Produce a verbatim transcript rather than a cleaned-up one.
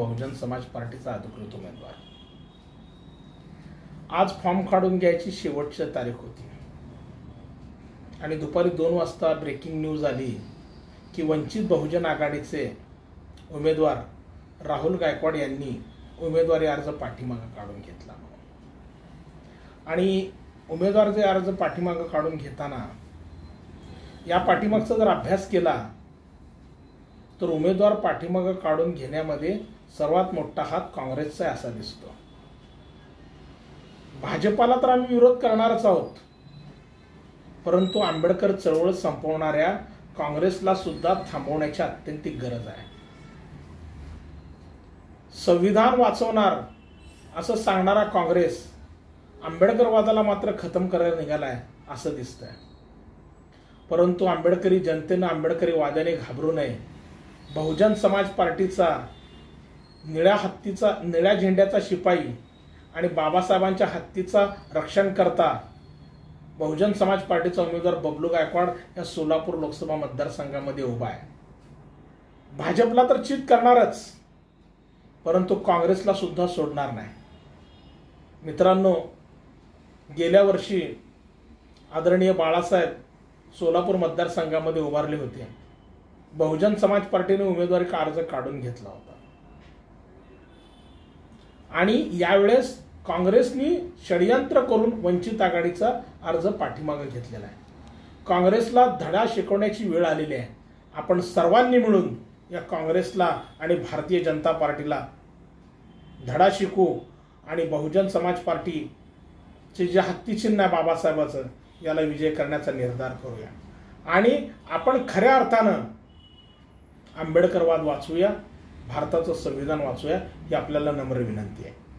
बहुजन समाज पार्टीचा अधिकृत उमेदवार। आज फॉर्म काढून घ्यायची शेवटची तारीख होती आणि दुपारी दोन वाजता ब्रेकिंग न्यूज आली की वंचित बहुजन आघाडीचे उमेदवार राहुल गायकवाड यांनी उमेदवारी अर्ज पाठीमागे काढून घेतला। आणि उमेदवारी अर्ज पाठीमागे काढून घेताना या पाठीमागचा जर अभ्यास केला तर उमेदवार पाठीमागे काढून घेण्यामध्ये सर्वात मोठा हात काँग्रेसचा असा दिसतो। भाजपाला तर आम्ही विरोध करणारच आहोत, परंतु आंबेडकर चळवळ संपवणाऱ्या काँग्रेसला सुद्धा थांबवण्याची अत्यंत गरज आहे। संविधान वाचवणार असं सांगणारा काँग्रेस आंबेडकरवादाला मात्र खतम करायला निघालाय असं दिसतंय। परंतु आंबेडकरी जनतेनं आंबेडकरी वादाने घाबरू नये। बहुजन समाज पार्टीचा निळ्या हत्तीचा निळ्या झेंड्याचा शिपाई आणि बाबासाहेबांच्या हत्तीचा रक्षण करता बहुजन समाज पार्टीचा उमेदवार बबलू गायकवाड या सोलापूर लोकसभा मतदारसंघामध्ये उभा आहे। भाजपला तर चित करणारच, परंतु काँग्रेसला सुद्धा सोडणार नाही। मित्रांनो, गेल्या वर्षी आदरणीय बाळासाहेब सोलापूर मतदारसंघामध्ये उभारले होते। बहुजन समाज पार्टीने उमेदवारी अर्ज काढून घेतला होता आणि यावेळेस काँग्रेसने षडयंत्र करून वंचित आघाडीचा अर्ज पाठीमागे घेतलेला आहे। काँग्रेसला धडा शिकवण्याची वेळ आलेली आहे। आपण सर्वांनी मिळून या काँग्रेसला आणि भारतीय जनता पार्टीला धडा शिकू आणि बहुजन समाज पार्टीचे जे हत्तीचिन्ह आहे बाबासाहेबांचं याला विजय करण्याचा निर्धार करूया आणि आपण खऱ्या अर्थानं आंबेडकरवाद वाचूया, भारताचं संविधान वाचूया ही आपल्याला नम्र विनंती आहे।